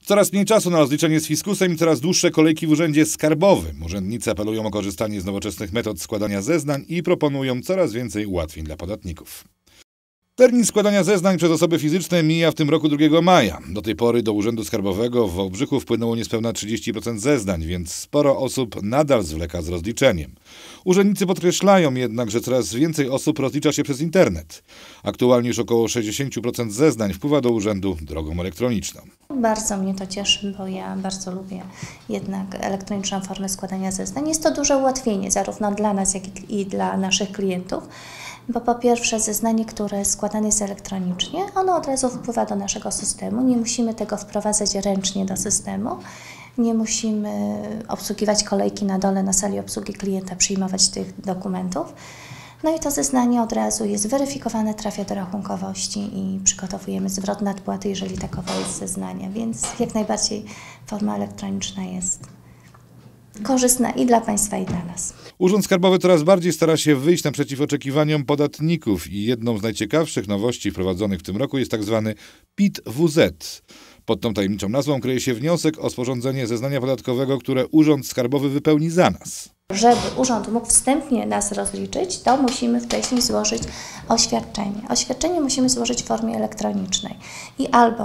Coraz mniej czasu na rozliczenie z fiskusem i coraz dłuższe kolejki w urzędzie skarbowym. Urzędnicy apelują o korzystanie z nowoczesnych metod składania zeznań i proponują coraz więcej ułatwień dla podatników. Termin składania zeznań przez osoby fizyczne mija w tym roku 2 maja. Do tej pory do Urzędu Skarbowego w Wałbrzychu wpłynęło niespełna 30% zeznań, więc sporo osób nadal zwleka z rozliczeniem. Urzędnicy podkreślają jednak, że coraz więcej osób rozlicza się przez internet. Aktualnie już około 60% zeznań wpływa do urzędu drogą elektroniczną. Bardzo mnie to cieszy, bo ja bardzo lubię jednak elektroniczną formę składania zeznań. Jest to duże ułatwienie zarówno dla nas, jak i dla naszych klientów, bo po pierwsze zeznanie, które składane jest elektronicznie, ono od razu wpływa do naszego systemu. Nie musimy tego wprowadzać ręcznie do systemu. Nie musimy obsługiwać kolejki na dole na sali obsługi klienta, przyjmować tych dokumentów. No i to zeznanie od razu jest weryfikowane, trafia do rachunkowości i przygotowujemy zwrot nadpłaty, jeżeli takowe jest zeznanie. Więc jak najbardziej forma elektroniczna jest korzystna i dla Państwa, i dla nas. Urząd Skarbowy coraz bardziej stara się wyjść naprzeciw oczekiwaniom podatników i jedną z najciekawszych nowości wprowadzonych w tym roku jest tzw. PIT-WZ. Pod tą tajemniczą nazwą kryje się wniosek o sporządzenie zeznania podatkowego, które Urząd Skarbowy wypełni za nas. Żeby urząd mógł wstępnie nas rozliczyć, to musimy wcześniej złożyć oświadczenie. Oświadczenie musimy złożyć w formie elektronicznej. I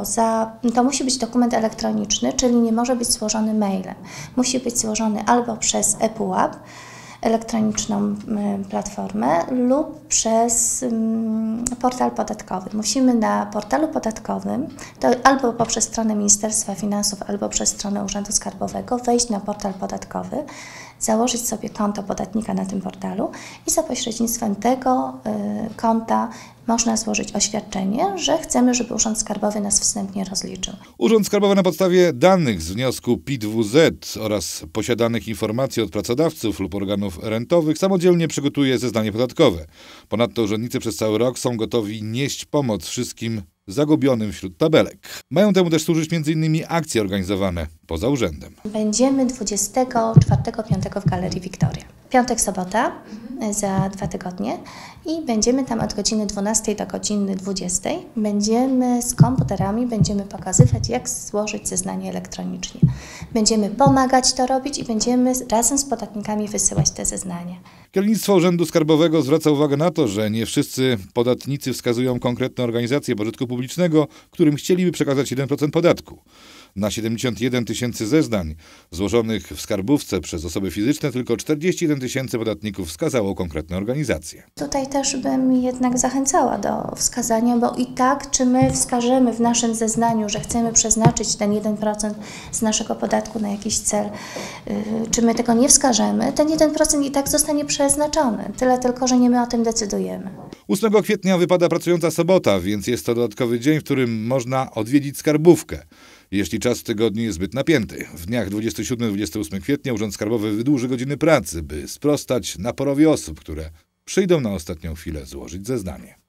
to musi być dokument elektroniczny, czyli nie może być złożony mailem. Musi być złożony albo przez ePUAP, elektroniczną platformę, lub przez portal podatkowy. Musimy na portalu podatkowym, to albo poprzez stronę Ministerstwa Finansów, albo przez stronę Urzędu Skarbowego, wejść na portal podatkowy, założyć sobie konto podatnika na tym portalu i za pośrednictwem tego konta można złożyć oświadczenie, że chcemy, żeby Urząd Skarbowy nas wstępnie rozliczył. Urząd Skarbowy na podstawie danych z wniosku PIT-WZ oraz posiadanych informacji od pracodawców lub organów rentowych samodzielnie przygotuje zeznanie podatkowe. Ponadto urzędnicy przez cały rok są gotowi nieść pomoc wszystkim zagubionym wśród tabelek. Mają temu też służyć m.in. akcje organizowane poza urzędem. Będziemy 24-5 w Galerii Wiktoria. Piątek, sobota za 2 tygodnie i będziemy tam od godziny 12 do godziny 20. Będziemy z komputerami, będziemy pokazywać, jak złożyć zeznanie elektronicznie. Będziemy pomagać to robić i będziemy razem z podatnikami wysyłać te zeznania. Kierownictwo Urzędu Skarbowego zwraca uwagę na to, że nie wszyscy podatnicy wskazują konkretne organizacje pożytku publicznego, którym chcieliby przekazać 1% podatku. Na 71 tysięcy zeznań złożonych w skarbówce przez osoby fizyczne tylko 41 tysięcy podatników wskazało konkretne organizacje. Tutaj też bym jednak zachęcała do wskazania, bo i tak, czy my wskażemy w naszym zeznaniu, że chcemy przeznaczyć ten 1% z naszego podatku na jakiś cel, czy my tego nie wskażemy, ten 1% i tak zostanie przeznaczony. Tyle tylko, że nie my o tym decydujemy. 8 kwietnia wypada pracująca sobota, więc jest to dodatkowy dzień, w którym można odwiedzić skarbówkę, jeśli czas w tygodniu jest zbyt napięty. W dniach 27-28 kwietnia Urząd Skarbowy wydłuży godziny pracy, by sprostać naporowi osób, które przyjdą na ostatnią chwilę złożyć zeznanie.